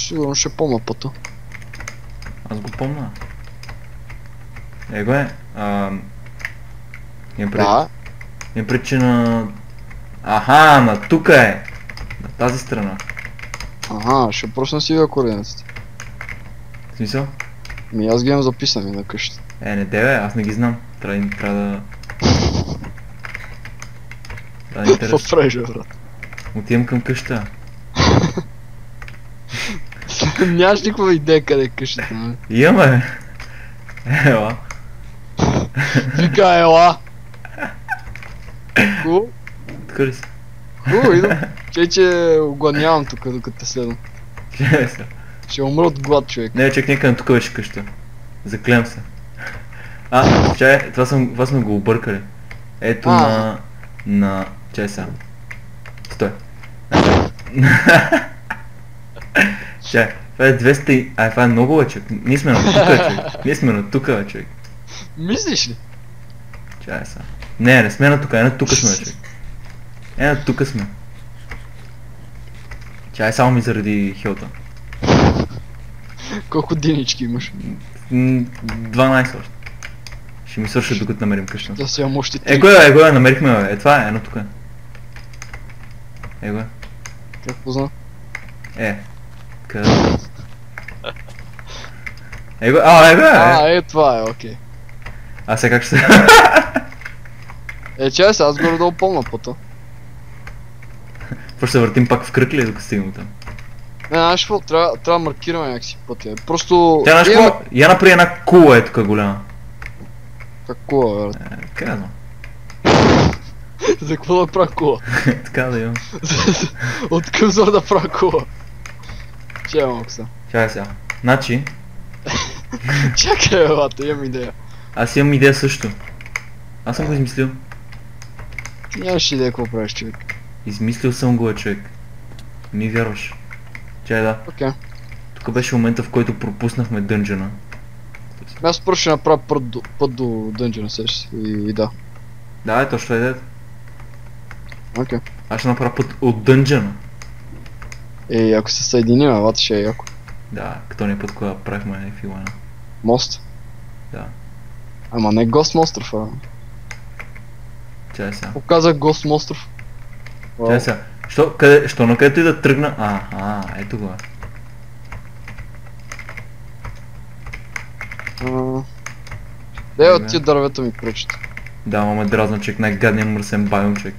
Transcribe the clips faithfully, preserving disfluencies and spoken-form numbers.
Сигурно ще помня пътя. Аз го помня. Его е. Ам... Имам пред... Да. Имам пред, че на... Аха, на тука е! На тази страна. Ага, ще просто си видя координатите. В смисъл? Ми аз ги имам записани на къщата. Е, не деве, аз не ги знам. Трябва, трябва да... Трябва да Какво интерес. правиш, бе, брат? Отивам към къща. Нямаш никаква идея къде е къщата, нали? Имаме! Ела. Вика, ела! Хубаво, Тука ли си? хубаво, идвам. Че, че оглънявам тук, докато те следвам. Чакай се. Ще умра от глад, човек. Не, чак някъде тук беше къща. Заклевам се. А, чай, това, съм, това сме го объркали. Ето А. на... на... Чай сега. Стой. Чай, това е двеста и... А, това е много бе, човек. Ние сме на тука, човек. Ние сме на тука, бе, човек. Мислиш ли? Чай сега. Не, не сме на тука, е на тука сме, човек. Е на тука сме. Чай, само ми заради хелта. Колко динички имаш? М, дванайсет още. Ще ми свършат докато намерим къща. Да си имам още Е, три. го е, е, го е, намерихме, бе. Е, това е, едно тук е. Е, го е. Какво знам? Е. Къде? Е, го, а, е, го е, А, е. е, това е, окей. А сега как ще се... Е, чай се, аз горе-долу помня пътя. Просто се въртим пак в кръг ли, докато стигнем там? Не, знаеш какво? Трябва, трябва да маркираме някакси пътя. Просто... Тя, знаеш имаме- какво? Я направи една кула е тук голяма. Какво, бе, Е, така да. За какво да правя кола? Така да имам. От към зор да правя кола? Чай малко са. Чакай сега. Значи, Чакай, бе, бата, имам идея. аз имам идея също. Аз съм го измислил. Ти нямаш идея какво правиш, човек. Измислил съм го, е, човек. Ми вярваш. Чай да. Окей. Тук беше момента, в който пропуснахме дънджена. Аз първо ще направя път до, път до дънджена, сеш. И, и да. Да, е, точно е идеята. Окей. Аз ще направя път от дънджена. Ей, ако се съединим, вата ще е яко. Да, като ни път, когато правихме филана. Мост. Да. Ама не Гост Монстров, а. Чай сега. Показах Гост Монстров. Чай сега. Що, къде, що на където и да тръгна? А, а, ето го е. Дай от Добре. тия дървета ми пречат. Да, ама ме дразна, човек, най-гадният мръсен байом, човек.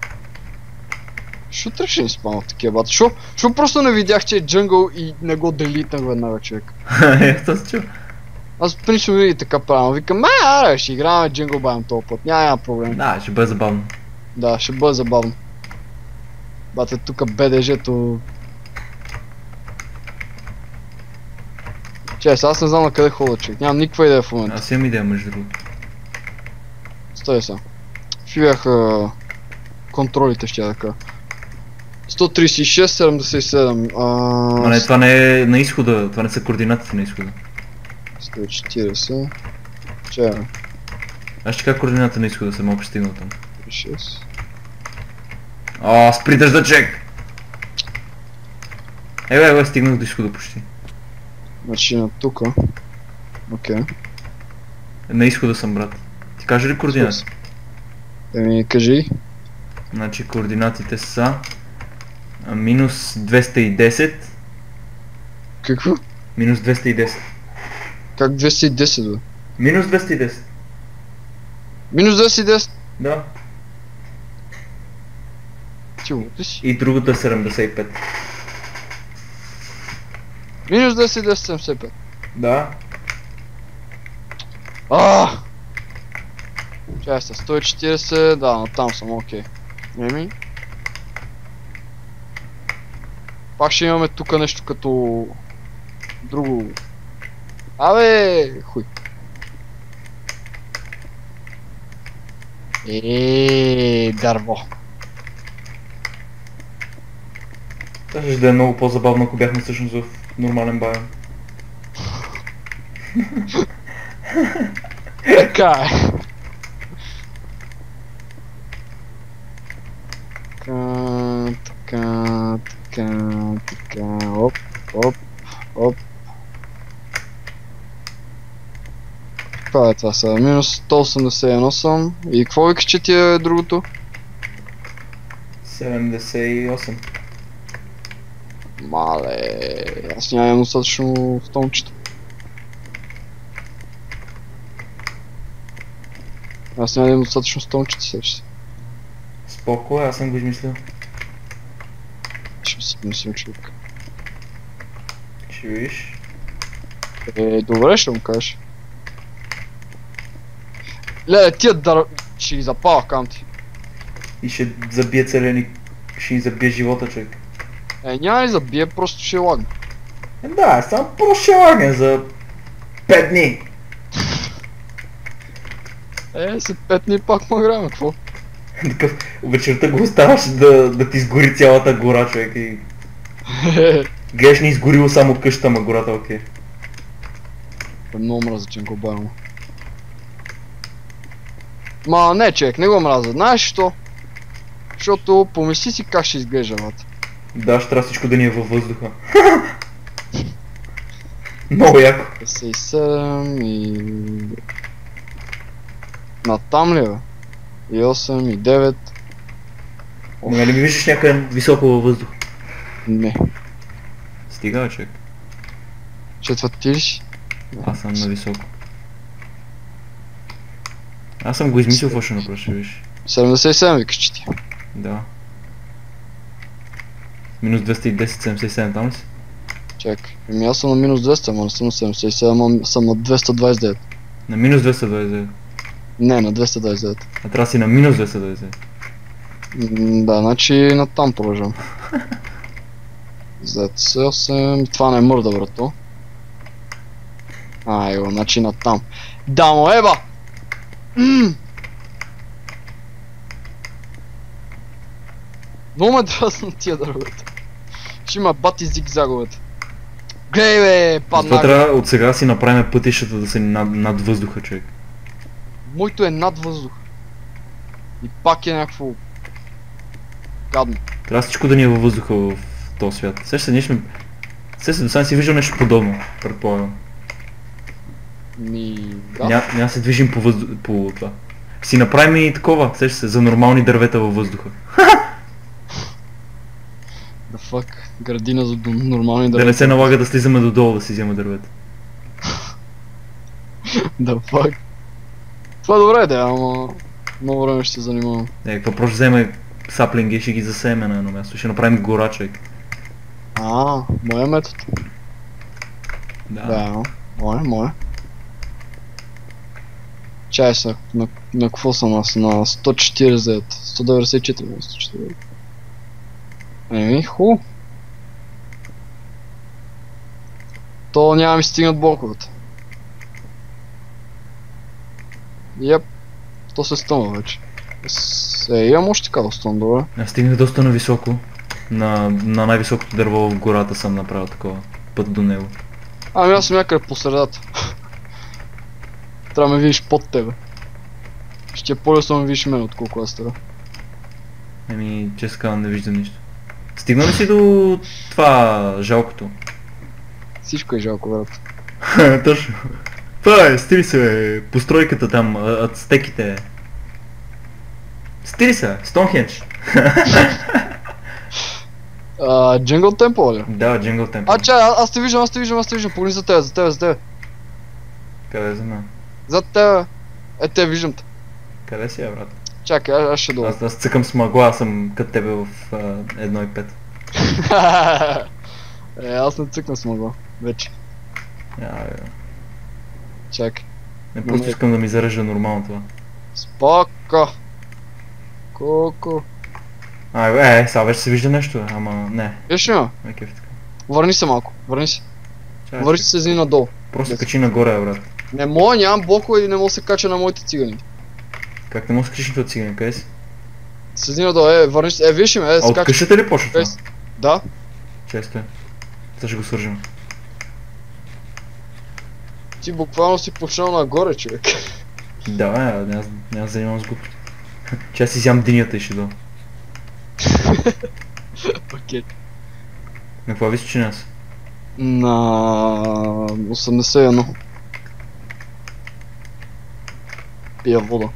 Шо трябваше ни спам в такива бата? Шо, шо просто не видях, че е джънгъл и не го делитнах веднага, човек? Ето се чу. Аз принципно винаги така правя, викам, а, аре, ще играем джънгъл байм този път, няма, няма проблем. Да, ще бъде забавно. Да, ще бъде забавно. Бате, тука БДЖ-то... Чай, сега аз не знам на къде хода, човек, нямам никаква идея в момента. Аз имам идея, между другото. Стой сега. Фигах контролите, ще я да кажа. сто тридесет и шест седемдесет и седем. Ма не, това не е на изхода, това не са координатите на изхода. сто четиридесет. Чай, бе. Аз ще кажа координата на изхода, съм малко стигнал там. шест. О, спри дъжда, човек! Ева, ева, стигнах до изхода почти. Значи на тука. Окей. На изхода съм, брат. Ти кажа ли координати? Еми, кажи. Значи координатите са... а, минус двеста и десет. Какво? Минус двеста и десет. Как двеста и десет, бе? Минус двеста и десет. Минус двеста и десет? Да. Ти луди си. И другото е седемдесет и пет. Минус двеста и десет, седемдесет и пет. Да. Ааа! Чай са, сто и четиридесет, да, но там съм, окей. Еми. Пак ще имаме тука нещо като... друго... Абе, хуй. Еее, дърво. Това ще да е много по-забавно, ако бяхме всъщност в нормален байон. Така е. Така, така, така, така, оп, оп. Оп. Това е това сега? Минус сто осемдесет и едно съм. И какво викаш, че ти е другото? седемдесет и осем. Мале, аз нямам достатъчно стомчета. Аз нямам достатъчно стомчета, сеща се. Споко, аз съм го измислил. Ще си мислим, човек. Ще видиш. Е, добре ще му кажеш. Леле, тия дър... ще ги запава камти. И ще забие целия ни... ще ни забие живота, човек. Е, няма ли забие, просто ще лагне. Е, да, само просто ще лагне за пет дни. Е, след пет дни пак му играем, какво? Такъв, вечерта го оставаш да, да ти изгори цялата гора, човек, и... Гледаш, ни изгорило само къщата, ма гората, окей. Е много мразачен кобай му. Ма не, човек, не го мразя. Знаеш що? Защото помисли си как ще изглежда, бата. Да, ще трябва всичко да ни е във въздуха. Много яко. петдесет и седем и... Натам ли бе? И осем, и девет. Нали ми виждаш някъде високо във въздух? Не. Стига, човек. Четвъртиш? Аз съм на високо. Аз съм го измислил, какво ще направиш, ще видиш. седемдесет и седем викаш, че ти. Да. Минус двеста и десет, седемдесет и седем, там ли си? Чакай. Еми аз съм на минус двеста, ама не съм на седемдесет и седем, а съм на двеста двадесет и девет. На минус двеста двадесет и девет. Не, на двеста двадесет и девет. А трябва да си на минус двеста двадесет и девет. М, Да, значи натам продължам. зет осем, това не мърда, брато. А, ево, значи натам. Да, му еба! Ммм! Много ме дразна тия дървета. Ще има бати зигзаговете. Глей бе, Затова падна. трябва от сега да си направим пътищата да са над, над въздуха, човек. Моето е над въздух. И пак е някакво... гадно. Трябва всичко да ни е във въздуха в този свят. Сеща се, ние сме... Сеща се, до сега си виждал нещо подобно, предполагам. Ми... да. Ня, няма се движим по въздух... по това. Си направим и такова, сеща се, за нормални дървета във въздуха. Да fuck, градина за дом- нормални Да не дървета. се налага да слизаме додолу да си взема дървета. Да fuck. Това е добре да, ама... много време ще се занимавам. Е, какво просто вземе саплинги и ще ги засееме на едно място. Ще направим гора, човек. А, моя метод. Да. Да, мое, мое. Чай са, на, на какво съм аз? На сто четиридесет, сто деветдесет и четири, на сто четиридесет. Еми, ху. То няма ми стигнат блоковете. Йеп, то се стъмва вече. С- Е, имам още такава стъм, добре. Аз стигнах доста нависоко. На, на най-високото дърво в гората съм направил такова. Път до него. Ами аз съм някъде по средата. Трябва да ме видиш под тебе. Ще е по-лесно да ме видиш мен, отколко аз трябва. Еми, честно казвам, не виждам нищо. Стигна ли си до това жалкото? Всичко е жалко, брат. Точно. Това е, стири се, бе, постройката там, а- ацтеките. Стири се, Стоунхендж. А, Джингъл Темпо ли? Да, Джингъл Темпъл. А, чай, а- аз те виждам, аз те виждам, аз те виждам, погледни за тебе, за тебе, за тебе. Къде е за мен? Зад тебе. Е, те виждам те. Къде си, е, брат? Чакай, аз, аз ще долу. Аз, аз цъкам с мъгла, аз съм като тебе в а, едно и пет. Е, аз не цъкна с мъгла. Вече. Я, бе. Чакай. Не, просто искам да ми зарежда нормално това. Споко. Колко. А, бе, е, сега вече се вижда нещо, бе, ама не. Виж ли ме? Не кеф така. Върни се малко, върни се. Чай, Върни чай. се зни надолу. Просто качи нагоре, бе, брат. Не мога, нямам блокове и не мога да се кача на моите цигани. Как не можеш да качиш на цигани, къде си? Седи надолу, е, върни се, е, виж ли ме, е, А от скача. къщата ли почва това? Е, с- Да. Често е. Сега ще го свържем. Ти буквално си почнал нагоре, човек. Да, бе, няма, няма да занимавам с глупости. Че аз си изям динята и ще дойда. Окей. На какво височина си? На осемдесет и едно. Пия вода.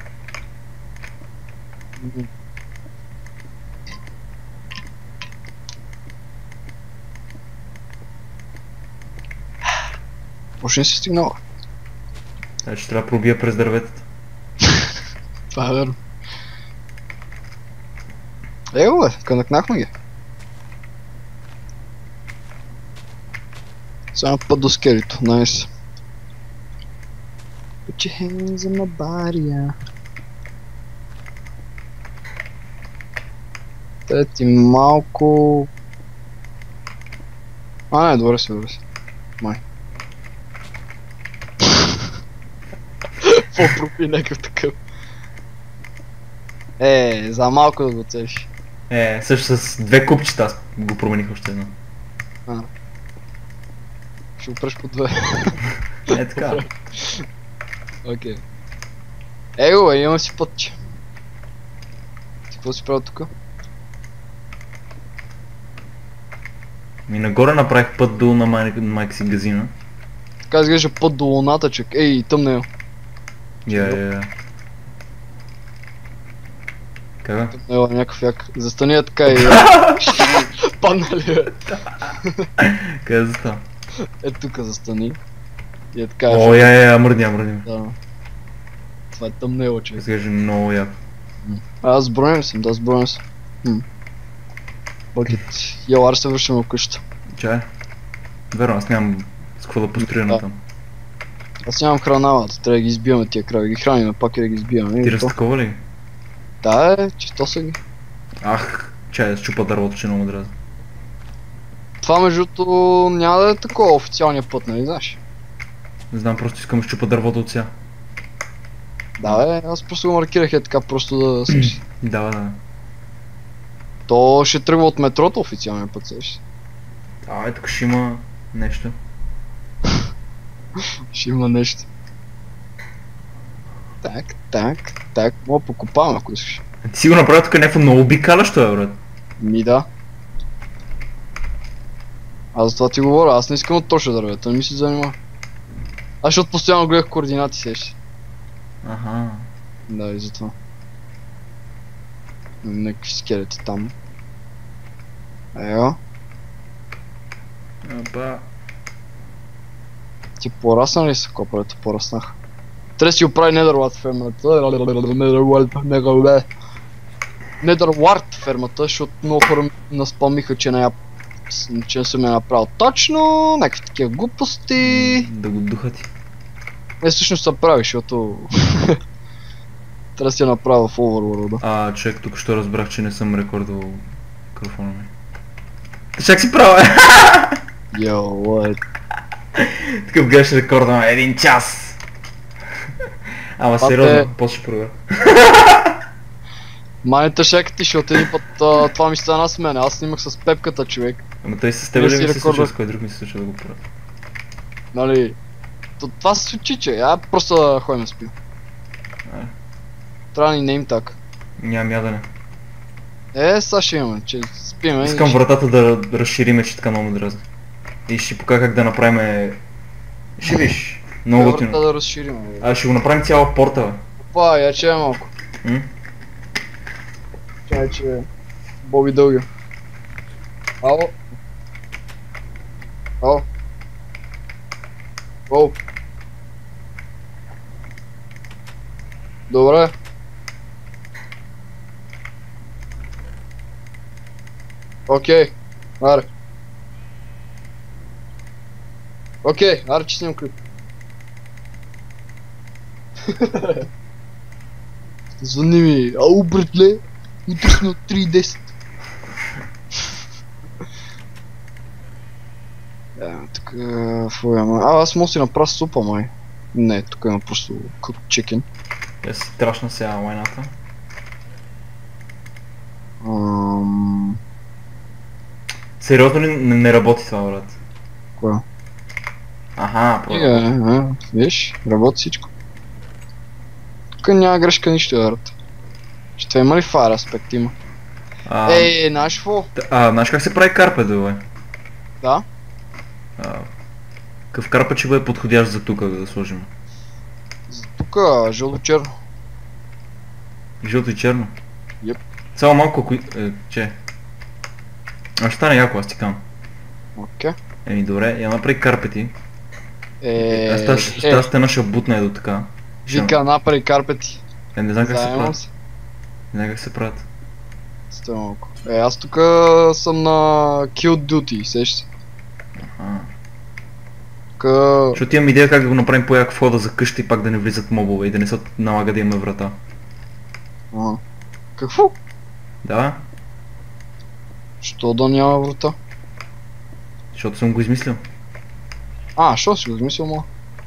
Още не си стигнала. Значи трябва да пробия през дърветата. Това е верно. Его бе, кънакнахме ги. Само път до скелето, найс. Put your hands on my body, yeah. Те ти малко... А, не, добре си, добре си. Май. По-пропи някакъв такъв. Е, за малко да го целиш. Е, също с две купчета аз го промених още едно. А. Ще го преш по две. Е така. Окей. Его, имам си пътче. Ти какво си правил тука? И нагоре направих път до на май... майка си газина. Така изглежда път до луната, чек. Ей, тъмна е. Я, я, я. Кага? Ела, някакъв як. Застани е така и... Паднали бе. Къде застава? Е тука застани. И е така. О, я, я, я, мръдня, мръдня. Да. Това е тъмнело, човек. Изглежда много яко. А, аз бронен съм, да, аз бронен съм. Хм. Окей. Йо, аре се връщаме в къщата. Чай? Верно, аз нямам с какво да построя на там. Аз нямам храна, бе, трябва да ги избиваме тия крави, ги храним, пак и да ги избиваме. Ти разтакова ли? Да, е, чисто са ги. Ах, чай да щупа дървото, че много дразни. Това между другото няма да е такова официалния път, нали знаеш? Не знам, просто искам да щупа дървото от сега. Да, бе, аз просто го маркирах е така, просто да сеш. Да, да. То ще тръгва от метрото официалния път, сеш. А, е, тук ще има нещо. Ще има нещо. Так, так, так, мога покопавам ако искаш. Ти си го направил тук някакво много обикалящо, е, брат. Ми да. Аз за това ти говоря, аз не искам от точно дървета, не ми се занимава. Аз защото постоянно гледах координати, сеш. Аха. Да, и затова. Някакви скелети там. Ео. Апа. Ти порасна ли са коправете? Пораснах. Трябва да си оправи Netherward фермата. Netherward. Netherward фермата, защото много хора наспомниха, че не я... че не съм я направил точно, някакви такива глупости. Да го духати. Не, всъщност се прави, защото... трябва да си я направя в Overworld. А, човек, тук ще разбрах, че не съм рекордвал микрофона ми. Чак си права, е! Йо, what? Такъв гледаш рекорда на един час! Ама Това сериозно, те- после ще проверя. Маните шекати, защото един път а, това ми стана с мен. Аз снимах с пепката, човек. Ама той с тебе Не ли си ми се рекорда. случва, с кой друг ми се случва да го правя? Нали? То, това се случи, че я просто да ходим да спим. А, Трябва да ни нейм так. нямам ядене. Е, сега ще имаме, че спиме. Искам и ще- вратата да разшириме, че така много ме дразни. И ще покажа как да направим... Ще виж, много врата готино. да разширим. бе. А, ще го направим цяла порта, бе. Опа, я че е малко. М? Чай, че е Боби Дълги. Ало? Ало? Ало? Добре. Окей, аре. Окей, аре че снимам клип. Звънни ми, ау братле, утре сме от три и десет. Е, тук какво има? А, аз мога да си направя супа, май. Не, тук има просто cooked chicken. Я си трашна сега лайната. Ам... Сериозно ли не, не работи това, брат? Кое? Аха, Е, про... е, виж, работи всичко. Тук няма грешка нищо, брат. Ще това има ли фаер аспект има? А, Ей, знаеш какво? т- а, знаеш как се прави карпе, бе? Да? А, Какъв карпът ще бъде подходящ за тук да сложим? За тук жълто-черно. Жълто и черно? Йеп. Само малко, кои... Е, че? А ще стане яко, аз ти кам. Окей. Еми добре, я направи карпети. Е, Аз тази е, стена ще бутна е до така. Ще- вика направи карпети. Е, не знам как се Заемам правят. се. Не знам как се правят. Стой малко. Е, аз тук съм на Kill Duty, сеща се. А. Тук... Защото имам идея как да го направим по-як входа за къща и пак да не влизат мобове и да не се налага да имаме врата. Ага. Какво? Да, Що да няма врата? защото съм го измислил. А, що си го измислил, ма?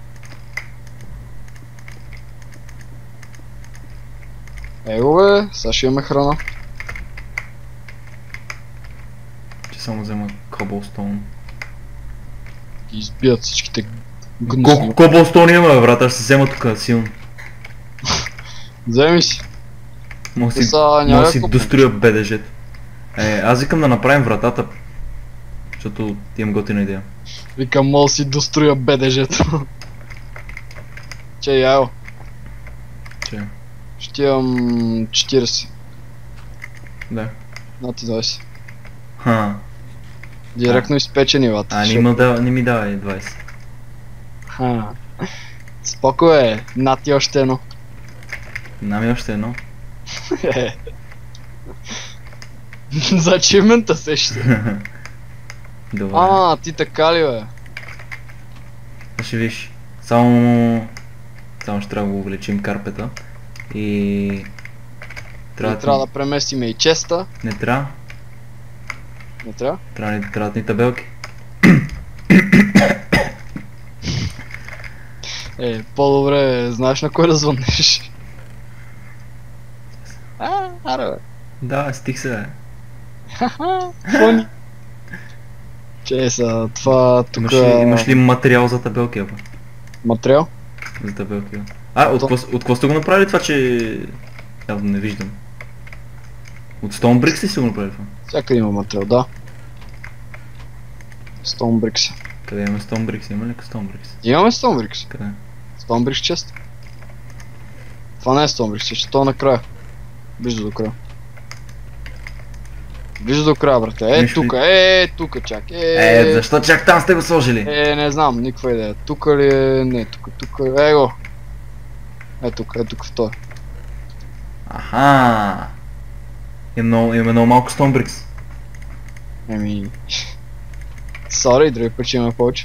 Его бе, сега ще имаме храна. Че само взема cobblestone. И избият всичките Колко гнусни. cobblestone имаме, бе, брат? Аз ще се взема тук силно. Вземи си. Може Те си, са може си някакво- достроя БДЖ-то. Е, аз викам да направим вратата. Защото имам готина идея. Викам, мога да си достроя БДЖ-то. Че, яо. Че? Ще имам четиридесет. Да. На ти двайсет. Ха. Директно изпечени вата. А, не, има да, не ми давай двайсет. Ха. Споко е, на ти още едно. Нами още едно. За ачивмента се ще. Добре. А, ти така ли бе? Ще виж. Само... Само ще трябва да го увеличим карпета. И... Трябва, трябва да преместиме и честа. Не трябва. Не трябва? Трябва ни, трябват ни табелки. Е, по-добре знаеш на кой да звъннеш. А, аре бе. Да, стих се, бе. Ха-ха, фони. Че са, това тук... Имаш ли, имаш ли материал за табелки, бе? Материал? За табелки, бе. А, от какво- от какво сте го направили това, че... Явно не виждам. От Stone Bricks ли сте го направили това? Всякъде има материал, да. Stonebricks. Къде имаме Stone Bricks? Има ли Stone Bricks? Имаме Stonebricks. Къде? Stonebricks чест. Това не е Stonebricks, ще то накрая. Близо до края. Близо до края, брате. Е, Виж ли? тука, е, тука, чак. Е, Е, защо чак там сте го сложили? Е, не знам, никаква идея. Тука ли е? Не, тука, тука. Е го. Е тук, е тук в този. Аха. Имаме много, имаме много малко Stone Bricks. Еми... Сори, други път ще имаме повече.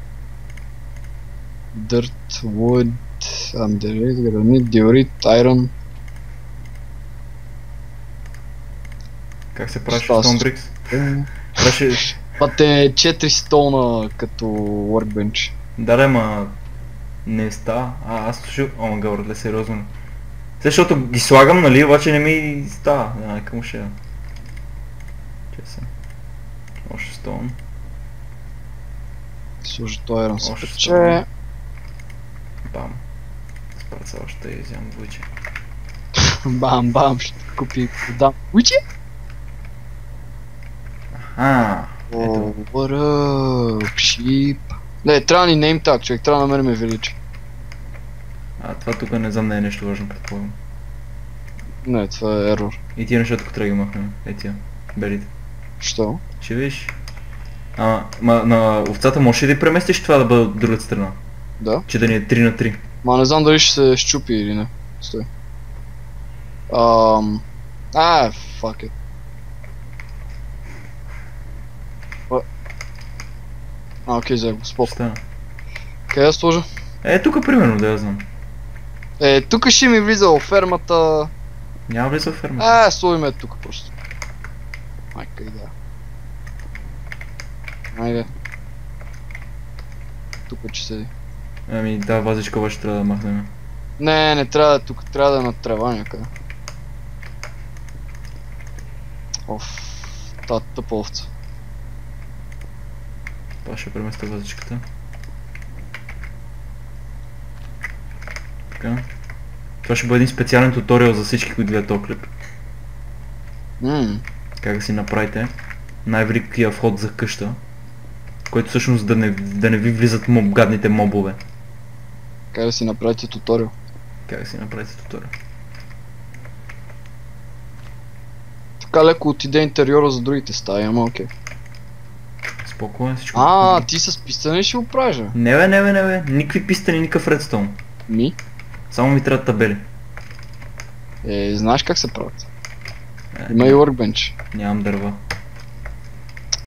Dirt, wood, andesite, granite, diorite, iron. Как се правиш Стас. Stone Bricks? Е, Трябваше... Това те четири стона като workbench. Да, да, ма... Не става. А, аз слушам... О, ма гавърле, сериозно. След, защото ги слагам, нали, обаче не ми става. Да, нека му ще я. Че са. Още Stone. Служи този iron Още се стона. пече. Бам. Спърца още и вземам двойче. Бам, бам, ще купи вода. Уичи? А, О, ето. what up, sheep. Не, трябва ни name tag, човек, трябва да намерим величи. А, това тук не знам, не е нещо важно, предполагам. Не, това е error. И тия неща тук трябва да ги махнем. Е тия. Белите. Що? Ще видиш. Ама, ма, на овцата можеш ли да й преместиш това да бъде от другата страна? Да? Че да ни е три на три. Ма не знам дали ще се щупи или не. Стой. Ам... А, fuck it. А, а, окей, взех го, споко. Ще. Къде да сложа? Е, тук примерно, да я знам. Е, тук ще ми влиза в фермата. Няма влиза в фермата. А, сложим е тук просто. Майка идея. Айде. Тук че седи. Ами, да, вазичка обаче трябва да махнем. Не, не трябва да е тук, трябва да е на трева някъде. Оф, тази тъпа овца. Това ще преместя вазичката. Така. Това ще бъде един специален туториал за всички, които гледат този клип. Ммм, Как да си направите най-великия вход за къща. който всъщност да не, да не ви влизат моб, гадните мобове. Как да си направите туториал? Как да си направите туториал? Така леко отиде интериора за другите стаи, ама окей. Спокойно всичко. А, добре. ти с пистане ще го правиш, бе? Не бе, не бе, не бе, никакви пистани, никакъв редстоун. Ми? Само ми трябват табели. Е, знаеш как се правят? Е, Има и workbench. Нямам дърва.